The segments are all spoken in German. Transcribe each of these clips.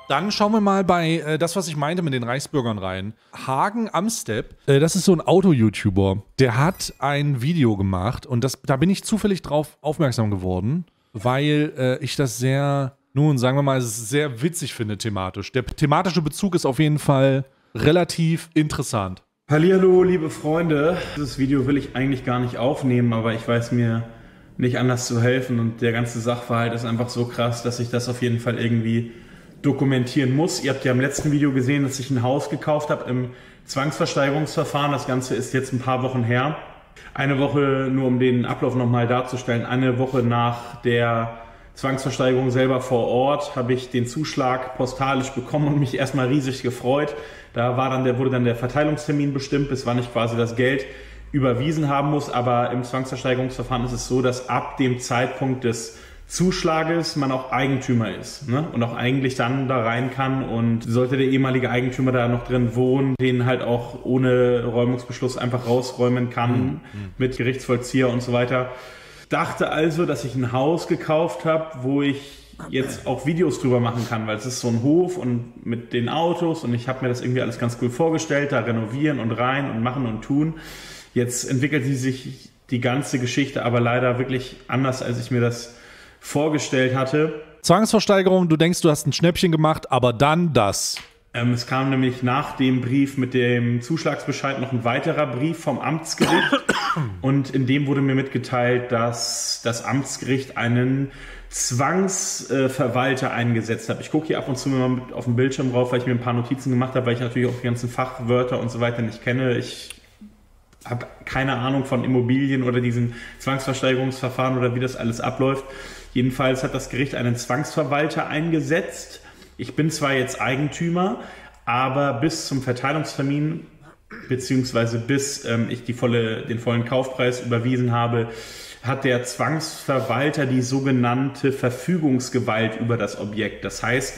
Dann schauen wir mal bei das, was ich meinte mit den Reichsbürgern rein. Hagen Amstep, das ist so ein Auto-YouTuber. Der hat ein Video gemacht und da bin ich zufällig drauf aufmerksam geworden, weil ich das sehr, nun sagen wir mal, sehr witzig finde thematisch. Der thematische Bezug ist auf jeden Fall relativ interessant. Hallihallo, liebe Freunde. Dieses Video will ich eigentlich gar nicht aufnehmen, aber ich weiß mir nicht anders zu helfen und der ganze Sachverhalt ist einfach so krass, dass ich das auf jeden Fall irgendwie dokumentieren muss. Ihr habt ja im letzten Video gesehen, dass ich ein Haus gekauft habe im Zwangsversteigerungsverfahren. Das Ganze ist jetzt ein paar Wochen her. Eine Woche, nur um den Ablauf nochmal darzustellen, eine Woche nach der Zwangsversteigerung selber vor Ort habe ich den Zuschlag postalisch bekommen und mich erstmal riesig gefreut. Da wurde dann der Verteilungstermin bestimmt, bis wann ich quasi das Geld überwiesen haben muss. Aber im Zwangsversteigerungsverfahren ist es so, dass ab dem Zeitpunkt des Zuschlages man auch Eigentümer ist, ne? Und auch eigentlich dann da rein kann und sollte der ehemalige Eigentümer da noch drin wohnen, den halt auch ohne Räumungsbeschluss einfach rausräumen kann mit Gerichtsvollzieher und so weiter. Dachte also, dass ich ein Haus gekauft habe, wo ich jetzt auch Videos drüber machen kann, weil es ist so ein Hof und mit den Autos und ich habe mir das irgendwie alles ganz cool vorgestellt, da renovieren und rein und machen und tun. Jetzt entwickelt sich die ganze Geschichte aber leider wirklich anders, als ich mir das vorgestellt hatte. Zwangsversteigerung, du denkst, du hast ein Schnäppchen gemacht, aber dann das. Es kam nämlich nach dem Brief mit dem Zuschlagsbescheid noch ein weiterer Brief vom Amtsgericht und in dem wurde mir mitgeteilt, dass das Amtsgericht einen Zwangsverwalter eingesetzt hat. Ich gucke hier ab und zu mal auf dem Bildschirm drauf, weil ich mir ein paar Notizen gemacht habe, weil ich natürlich auch die ganzen Fachwörter und so weiter nicht kenne. Ich habe keine Ahnung von Immobilien oder diesen Zwangsversteigerungsverfahren oder wie das alles abläuft. Jedenfalls hat das Gericht einen Zwangsverwalter eingesetzt. Ich bin zwar jetzt Eigentümer, aber bis zum Verteilungstermin beziehungsweise bis ich den vollen Kaufpreis überwiesen habe, hat der Zwangsverwalter die sogenannte Verfügungsgewalt über das Objekt. Das heißt,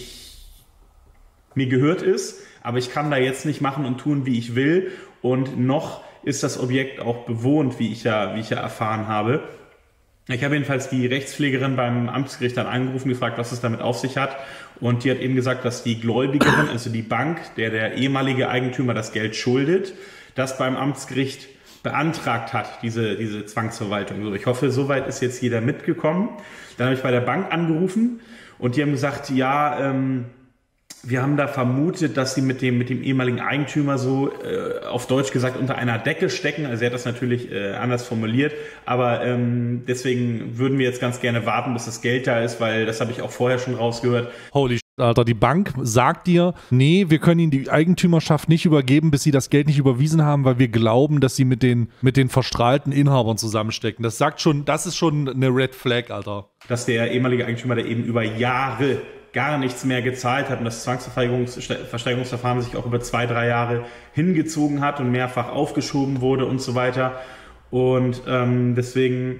mir gehört es, aber ich kann da jetzt nicht machen und tun, wie ich will. Und noch ist das Objekt auch bewohnt, wie ich ja erfahren habe. Ich habe jedenfalls die Rechtspflegerin beim Amtsgericht dann angerufen, gefragt, was es damit auf sich hat. Und die hat eben gesagt, dass die Gläubigerin, also die Bank, der ehemalige Eigentümer das Geld schuldet, das beim Amtsgericht beantragt hat, diese Zwangsverwaltung. So, ich hoffe, soweit ist jetzt jeder mitgekommen. Dann habe ich bei der Bank angerufen und die haben gesagt, ja, wir haben da vermutet, dass sie mit dem ehemaligen Eigentümer so, auf Deutsch gesagt, unter einer Decke stecken. Also er hat das natürlich anders formuliert, aber deswegen würden wir jetzt ganz gerne warten, bis das Geld da ist, weil das habe ich auch vorher schon rausgehört. Holy shit, Alter, die Bank sagt dir, nee, wir können ihnen die Eigentümerschaft nicht übergeben, bis sie das Geld nicht überwiesen haben, weil wir glauben, dass sie mit den verstrahlten Inhabern zusammenstecken. Das ist schon eine Red Flag, Alter. Dass der ehemalige Eigentümer, der eben über Jahre gar nichts mehr gezahlt hat und das Zwangsversteigerungsverfahren sich auch über 2-3 Jahre hingezogen hat und mehrfach aufgeschoben wurde und so weiter. Und deswegen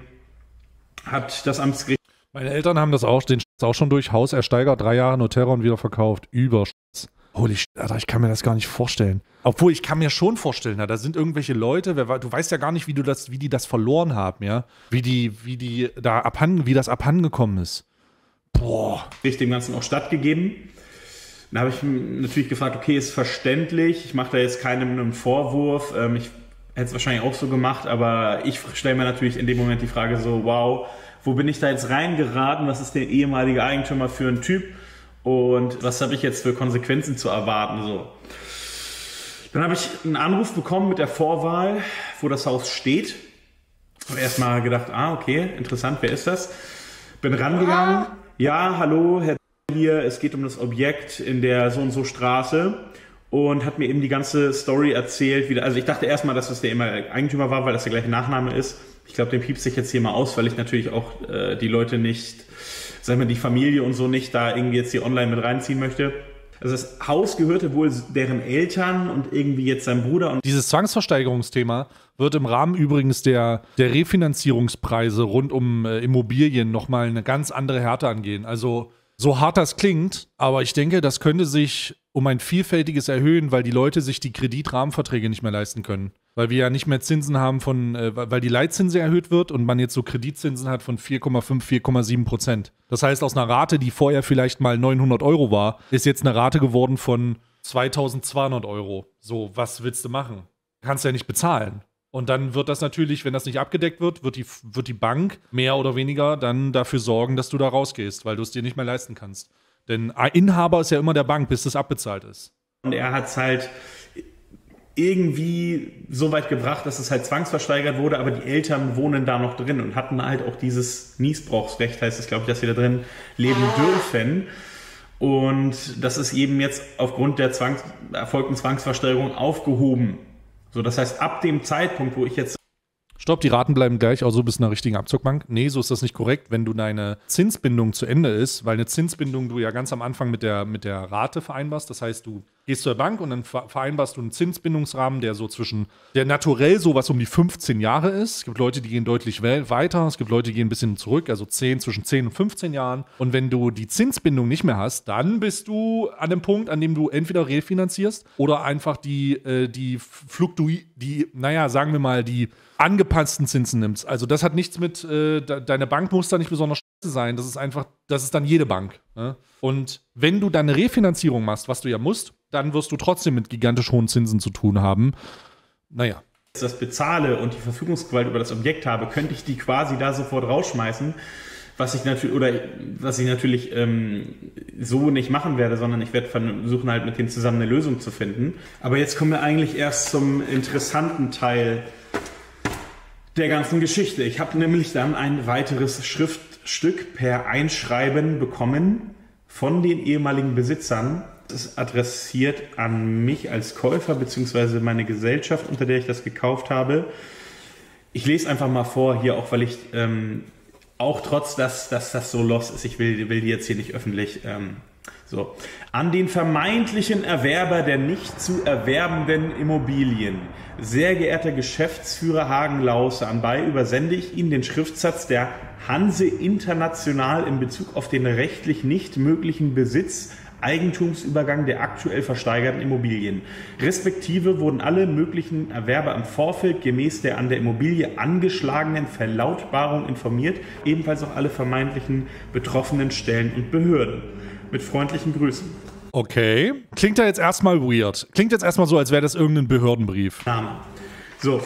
hat das Amtsgericht... Meine Eltern haben das auch schon durch. Haus ersteigert, 3 Jahre Notera und wieder verkauft. Holy shit, Alter, ich kann mir das gar nicht vorstellen. Obwohl, ich kann mir schon vorstellen, da sind irgendwelche Leute, du weißt ja gar nicht, wie die das verloren haben, ja? Wie das abhandengekommen ist. Boah. Dem Ganzen auch stattgegeben. Dann habe ich natürlich gefragt, okay, ist verständlich, ich mache da jetzt keinem einen Vorwurf, ich hätte es wahrscheinlich auch so gemacht, aber ich stelle mir natürlich in dem Moment die Frage so, wow, wo bin ich da jetzt reingeraten, was ist der ehemalige Eigentümer für ein Typ und was habe ich jetzt für Konsequenzen zu erwarten, so. Dann habe ich einen Anruf bekommen mit der Vorwahl, wo das Haus steht. Habe erstmal gedacht, okay, interessant, wer ist das? Bin rangegangen. Ja, hallo, Herr hier, es geht um das Objekt in der so und so Straße und hat mir eben die ganze Story erzählt. Also ich dachte erstmal, dass das der ehemalige Eigentümer war, weil das der gleiche Nachname ist. Ich glaube, den piepst ich jetzt hier mal aus, weil ich natürlich auch die Leute nicht, sagen wir die Familie und so nicht da irgendwie jetzt hier online mit reinziehen möchte. Also das Haus gehörte wohl deren Eltern und irgendwie jetzt sein Bruder. Und dieses Zwangsversteigerungsthema wird im Rahmen übrigens der Refinanzierungspreise rund um Immobilien nochmal eine ganz andere Härte angehen. Also So hart das klingt, aber ich denke, das könnte sich um ein Vielfältiges erhöhen, weil die Leute sich die Kreditrahmenverträge nicht mehr leisten können. Weil wir ja nicht mehr Zinsen haben weil die Leitzinse erhöht wird und man jetzt so Kreditzinsen hat von 4,5, 4,7%. Das heißt, aus einer Rate, die vorher vielleicht mal 900 € war, ist jetzt eine Rate geworden von 2.200 €. So, was willst du machen? Kannst ja nicht bezahlen. Und dann wird das natürlich, wenn das nicht abgedeckt wird, wird die Bank mehr oder weniger dann dafür sorgen, dass du da rausgehst, weil du es dir nicht mehr leisten kannst. Denn Inhaber ist ja immer der Bank, bis das abbezahlt ist. Und er hat es halt irgendwie so weit gebracht, dass es halt zwangsversteigert wurde, aber die Eltern wohnen da noch drin und hatten halt auch dieses Niesbrauchsrecht, heißt es, glaube ich, dass sie da drin leben dürfen. Und das ist eben jetzt aufgrund der erfolgten Zwangsversteigerung aufgehoben. So, das heißt, ab dem Zeitpunkt, wo ich jetzt... Stopp, die Raten bleiben gleich, also bist du in einer richtigen Abzugbank. Nee, so ist das nicht korrekt, wenn du deine Zinsbindung zu Ende ist, weil eine Zinsbindung du ja ganz am Anfang mit der Rate vereinbarst. Das heißt, du gehst zur Bank und dann vereinbarst du einen Zinsbindungsrahmen, der naturell sowas um die 15 Jahre ist. Es gibt Leute, die gehen deutlich weiter, es gibt Leute, die gehen ein bisschen zurück, also zwischen 10 und 15 Jahren. Und wenn du die Zinsbindung nicht mehr hast, dann bist du an dem Punkt, an dem du entweder refinanzierst oder einfach die angepassten Zinsen nimmst. Also das hat nichts mit, deine Bank muss da nicht besonders scheiße sein, das ist dann jede Bank. Ne? Und wenn du dann eine Refinanzierung machst, was du ja musst, dann wirst du trotzdem mit gigantisch hohen Zinsen zu tun haben. Naja. Wenn ich das bezahle und die Verfügungsgewalt über das Objekt habe, könnte ich die quasi da sofort rausschmeißen, was ich natürlich so nicht machen werde, sondern ich werde versuchen halt mit denen zusammen eine Lösung zu finden. Aber jetzt kommen wir eigentlich erst zum interessanten Teil der ganzen Geschichte. Ich habe nämlich dann ein weiteres Schriftstück per Einschreiben bekommen von den ehemaligen Besitzern. Das ist adressiert an mich als Käufer bzw. meine Gesellschaft, unter der ich das gekauft habe. Ich lese einfach mal vor hier, auch weil ich auch trotz, dass das so los ist, ich will die jetzt hier nicht öffentlich so. An den vermeintlichen Erwerber der nicht zu erwerbenden Immobilien. Sehr geehrter Geschäftsführer Hagen-Lause, anbei übersende ich Ihnen den Schriftsatz der Hanse International in Bezug auf den rechtlich nicht möglichen Besitz, Eigentumsübergang der aktuell versteigerten Immobilien. Respektive wurden alle möglichen Erwerber im Vorfeld gemäß der an der Immobilie angeschlagenen Verlautbarung informiert, ebenfalls auch alle vermeintlichen betroffenen Stellen und Behörden. Mit freundlichen Grüßen. Okay. Klingt ja jetzt erstmal weird. Klingt jetzt erstmal so, als wäre das irgendein Behördenbrief. Name. So.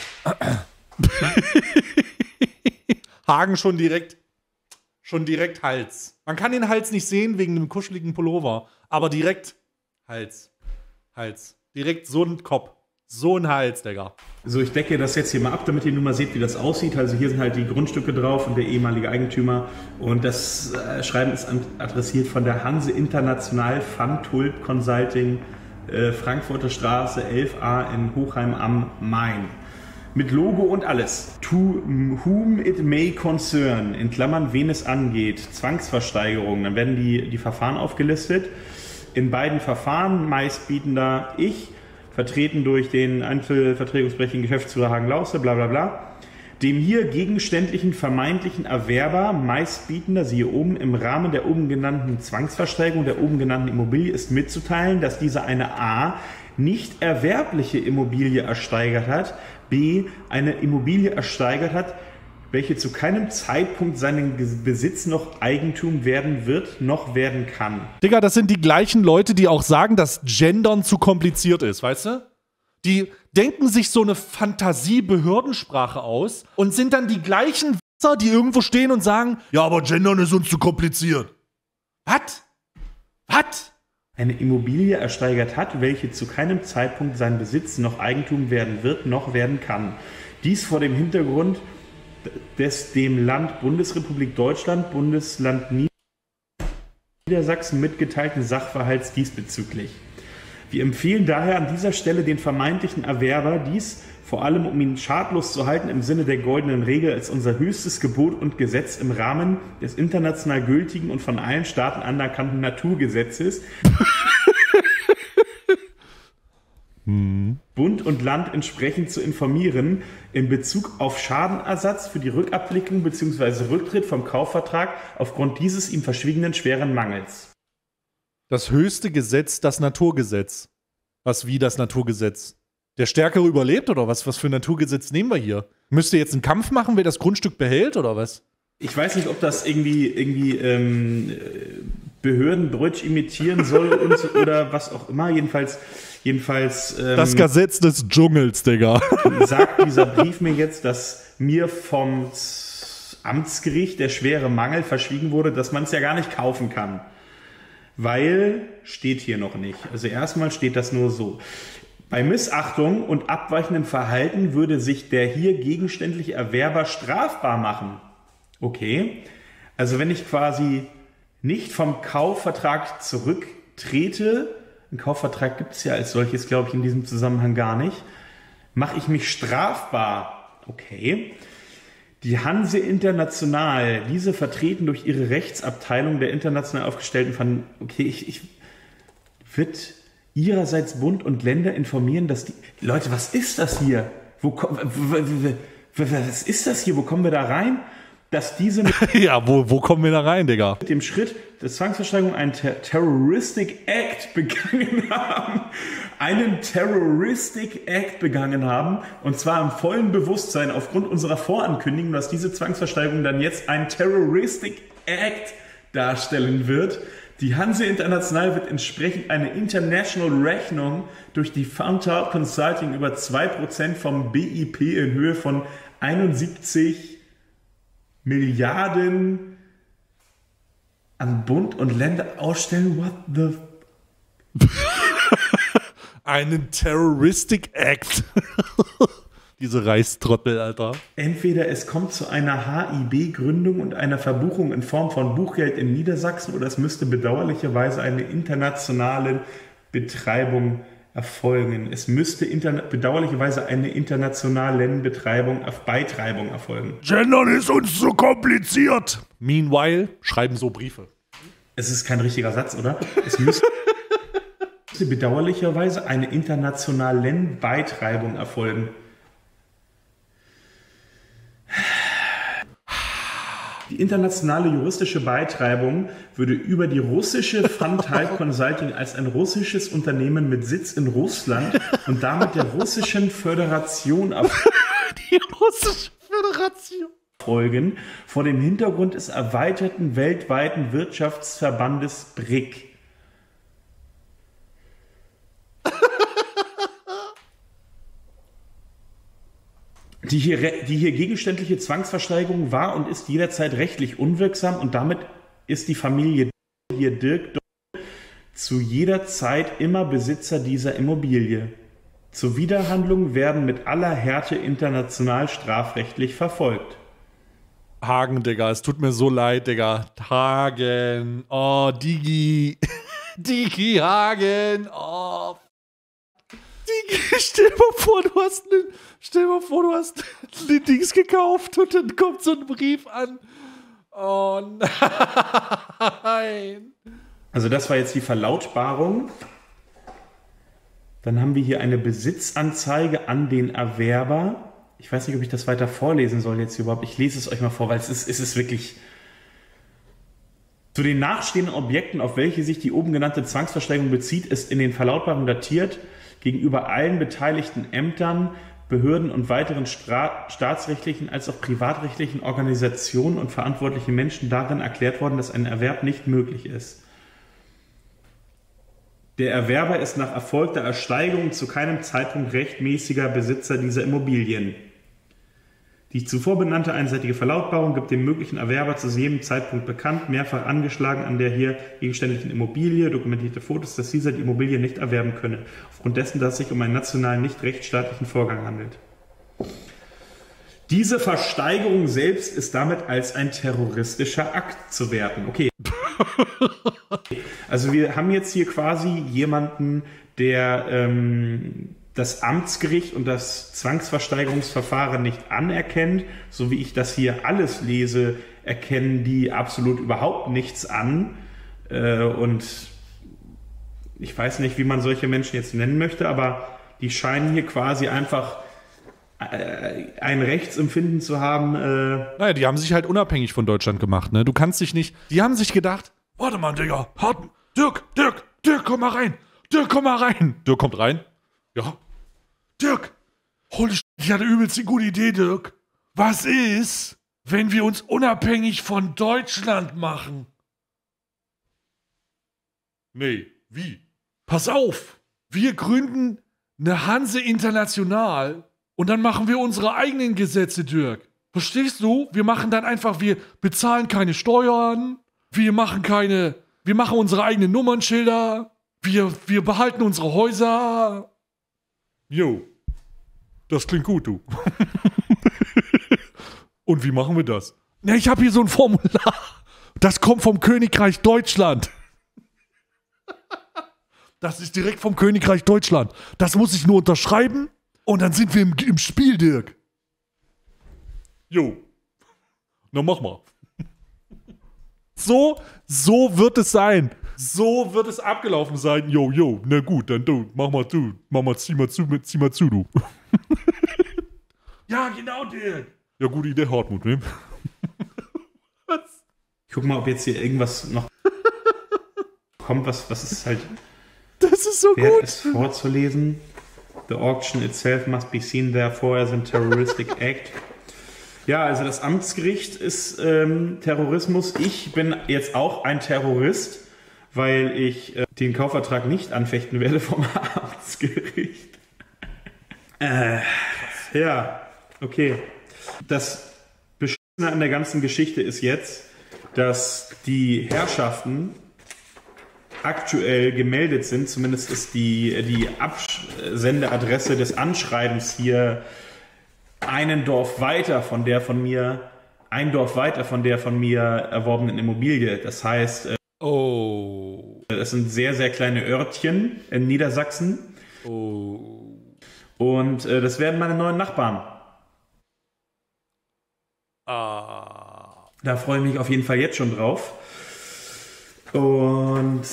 Hagen schon direkt Hals. Man kann den Hals nicht sehen wegen einem kuscheligen Pullover, aber direkt Hals. Direkt so ein Kopf. So ein Hals, Digga. So, ich decke das jetzt hier mal ab, damit ihr nur mal seht, wie das aussieht. Also hier sind halt die Grundstücke drauf und der ehemalige Eigentümer. Und das Schreiben ist adressiert von der Hanse International Fund-Tulp Consulting, Frankfurter Straße 11a in Hochheim am Main. Mit Logo und alles. To whom it may concern, in Klammern, wen es angeht, Zwangsversteigerung. Dann werden die Verfahren aufgelistet. In beiden Verfahren meistbietender ich, vertreten durch den einzelvertretungsberechtigten Geschäftsführer Hagen-Lause, bla bla bla. Dem hier gegenständlichen vermeintlichen Erwerber, meistbietender, siehe oben, im Rahmen der oben genannten Zwangsversteigerung der oben genannten Immobilie ist mitzuteilen, dass dieser eine a. nicht erwerbliche Immobilie ersteigert hat, b. eine Immobilie ersteigert hat, welche zu keinem Zeitpunkt seinen Besitz noch Eigentum werden wird, noch werden kann. Digga, das sind die gleichen Leute, die auch sagen, dass Gendern zu kompliziert ist, weißt du? Die denken sich so eine Fantasie-Behördensprache aus und sind dann die gleichen Wisser, die irgendwo stehen und sagen, ja, aber Gendern ist uns zu kompliziert. Was? Eine Immobilie ersteigert hat, welche zu keinem Zeitpunkt sein Besitz noch Eigentum werden wird, noch werden kann. Dies vor dem Hintergrund des dem Land Bundesrepublik Deutschland, Bundesland Niedersachsen mitgeteilten Sachverhalts diesbezüglich. Wir empfehlen daher an dieser Stelle den vermeintlichen Erwerber, dies vor allem um ihn schadlos zu halten, im Sinne der goldenen Regel als unser höchstes Gebot und Gesetz im Rahmen des international gültigen und von allen Staaten anerkannten Naturgesetzes Bund und Land entsprechend zu informieren in Bezug auf Schadenersatz für die Rückabwicklung bzw. Rücktritt vom Kaufvertrag aufgrund dieses ihm verschwiegenen schweren Mangels. Das höchste Gesetz, das Naturgesetz. Was wie das Naturgesetz? Der Stärkere überlebt oder was? Was für ein Naturgesetz nehmen wir hier? Müsst ihr jetzt einen Kampf machen, wer das Grundstück behält oder was? Ich weiß nicht, ob das irgendwie Behördendeutsch imitieren soll oder was auch immer. Jedenfalls das Gesetz des Dschungels, Digga. Sagt dieser Brief mir jetzt, dass mir vom Amtsgericht der schwere Mangel verschwiegen wurde, dass man es ja gar nicht kaufen kann. Weil, steht hier noch nicht. Also erstmal steht das nur so. Bei Missachtung und abweichendem Verhalten würde sich der hier gegenständliche Erwerber strafbar machen. Okay, also wenn ich quasi nicht vom Kaufvertrag zurücktrete, einen Kaufvertrag gibt es ja als solches, glaube ich, in diesem Zusammenhang gar nicht, mache ich mich strafbar. Okay. Die Hanse International, diese vertreten durch ihre Rechtsabteilung der international aufgestellten wird ihrerseits Bund und Länder informieren, dass die... Leute, was ist das hier? Was ist das hier? Wo kommen wir da rein? Dass diese ja, wo kommen wir da rein, Digga? Mit dem Schritt der Zwangsversteigerung einen Terroristic Act begangen haben. Einen Terroristic Act begangen haben. Und zwar im vollen Bewusstsein aufgrund unserer Vorankündigung, dass diese Zwangsversteigerung dann jetzt ein Terroristic Act darstellen wird. Die Hanse International wird entsprechend eine International Rechnung durch die Fountain Consulting über 2% vom BIP in Höhe von 71 Milliarden an Bund und Länder ausstellen. What the... Einen Terroristic Act. Diese Reichstrottel, Alter. Entweder es kommt zu einer HIB-Gründung und einer Verbuchung in Form von Buchgeld in Niedersachsen oder es müsste bedauerlicherweise eine internationale Betreibung erfolgen. Es müsste bedauerlicherweise eine internationale Beitreibung erfolgen. Gendern ist uns zu kompliziert. Meanwhile schreiben so Briefe. Es ist kein richtiger Satz, oder? Es müsste bedauerlicherweise eine internationale Beitreibung erfolgen. Die internationale juristische Beitreibung würde über die russische Fountain Consulting als ein russisches Unternehmen mit Sitz in Russland und damit der russischen Föderation folgen, vor dem Hintergrund des erweiterten weltweiten Wirtschaftsverbandes BRIC. Die hier gegenständliche Zwangsversteigerung war und ist jederzeit rechtlich unwirksam und damit ist die Familie hier Dirk zu jeder Zeit immer Besitzer dieser Immobilie. Zuwiderhandlungen werden mit aller Härte international strafrechtlich verfolgt. Hagen, Digga, es tut mir so leid, Digga. Hagen, oh, Digi. Digi Hagen, oh. Digi, stell dir mal vor, du hast ein Dings gekauft und dann kommt so ein Brief an. Oh nein. Also das war jetzt die Verlautbarung. Dann haben wir hier eine Besitzanzeige an den Erwerber. Ich weiß nicht, ob ich das weiter vorlesen soll jetzt überhaupt. Ich lese es euch mal vor, weil es ist wirklich... Zu den nachstehenden Objekten, auf welche sich die oben genannte Zwangsversteigerung bezieht, ist in den Verlautbarungen datiert, gegenüber allen beteiligten Ämtern, Behörden und weiteren staatsrechtlichen als auch privatrechtlichen Organisationen und verantwortlichen Menschen darin erklärt worden, dass ein Erwerb nicht möglich ist. Der Erwerber ist nach erfolgter Ersteigerung zu keinem Zeitpunkt rechtmäßiger Besitzer dieser Immobilien. Die zuvor benannte einseitige Verlautbarung gibt dem möglichen Erwerber zu jedem Zeitpunkt bekannt, mehrfach angeschlagen an der hier gegenständlichen Immobilie, dokumentierte Fotos, dass dieser die Immobilie nicht erwerben könne, aufgrund dessen, dass es sich um einen nationalen, nicht rechtsstaatlichen Vorgang handelt. Diese Versteigerung selbst ist damit als ein terroristischer Akt zu werten. Okay. Also wir haben jetzt hier quasi jemanden, der das Amtsgericht und das Zwangsversteigerungsverfahren nicht anerkennt, so wie ich das hier alles lese, erkennen die absolut überhaupt nichts an. Und ich weiß nicht, wie man solche Menschen jetzt nennen möchte, aber Die scheinen hier quasi einfach ein Rechtsempfinden zu haben. Naja, die haben sich halt unabhängig von Deutschland gemacht, ne? Du kannst dich nicht. Die haben sich gedacht, warte mal, Digga, Dirk, komm mal rein. Dirk, komm mal rein. Dirk kommt rein. Ja. Dirk, holy shit, ich hatte übelst eine gute Idee, Dirk. Was ist, wenn wir uns unabhängig von Deutschland machen? Nee, wie? Pass auf, wir gründen eine Hanse International und dann machen wir unsere eigenen Gesetze, Dirk. Verstehst du? Wir machen dann einfach, wir bezahlen keine Steuern, wir machen unsere eigenen Nummernschilder, wir behalten unsere Häuser. Jo, das klingt gut, du. Und wie machen wir das? Na, ich habe hier so ein Formular. Das kommt vom Königreich Deutschland. Das ist direkt vom Königreich Deutschland. Das muss ich nur unterschreiben und dann sind wir im Spiel, Dirk. Jo. Na, mach mal. So wird es sein. So wird es abgelaufen sein. Jo, na gut, dann du, zieh mal zu, du. Ja, genau, Dirk. Ja, gute Idee, Hartmut, ne? Was? Ich guck mal, ob jetzt hier irgendwas noch kommt, was ist halt... Das ist so wert gut. Es vorzulesen. The auction itself must be seen therefore as a terroristic act. Ja, also das Amtsgericht ist Terrorismus. Ich bin jetzt auch ein Terrorist, weil ich den Kaufvertrag nicht anfechten werde vom Amtsgericht. Ja, okay. Das Beschissene an der ganzen Geschichte ist jetzt, dass die Herrschaften aktuell gemeldet sind, zumindest ist die Absendeadresse des Anschreibens hier ein Dorf weiter von der von mir erworbenen Immobilie. Das heißt, das sind sehr, sehr kleine Örtchen in Niedersachsen. Und das werden meine neuen Nachbarn. Da freue ich mich auf jeden Fall jetzt schon drauf. Und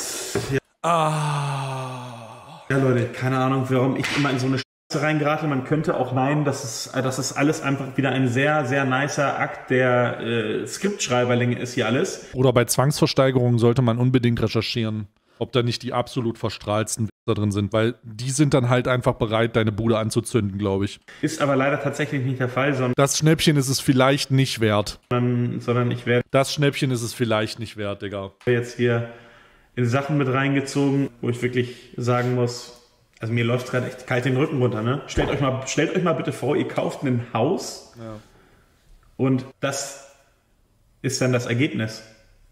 ja, Leute, keine Ahnung, warum ich immer in so eine Scheiße reingerate. Man könnte auch meinen, dass es alles einfach wieder ein sehr, sehr nicer Akt der Skriptschreiberlinge ist hier alles. Oder bei Zwangsversteigerungen sollte man unbedingt recherchieren, ob da nicht die absolut verstrahlsten da drin sind, weil die sind dann halt einfach bereit, deine Bude anzuzünden, glaube ich. Ist aber leider tatsächlich nicht der Fall, sondern das Schnäppchen ist es vielleicht nicht wert. Sondern ich werde das Schnäppchen ist es vielleicht nicht wert, Digga. Jetzt hier in Sachen mit reingezogen, wo ich wirklich sagen muss, also mir läuft gerade echt kalt den Rücken runter, ne? Stellt euch mal bitte vor, ihr kauft ein Haus und das ist dann das Ergebnis.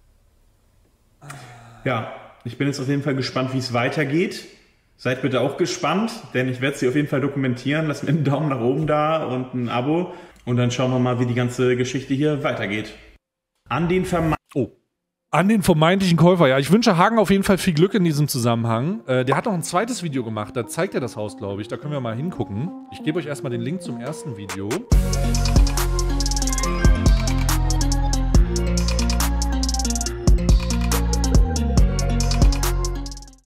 Ja, ich bin jetzt auf jeden Fall gespannt, wie es weitergeht. Seid bitte auch gespannt, denn ich werde sie auf jeden Fall dokumentieren. Lasst mir einen Daumen nach oben da und ein Abo. Und dann schauen wir mal, wie die ganze Geschichte hier weitergeht. An den vermeintlichen Käufer. Ja, ich wünsche Hagen auf jeden Fall viel Glück in diesem Zusammenhang. Der hat noch ein zweites Video gemacht. Da zeigt er das Haus, glaube ich. Da können wir mal hingucken. Ich gebe euch erstmal den Link zum ersten Video.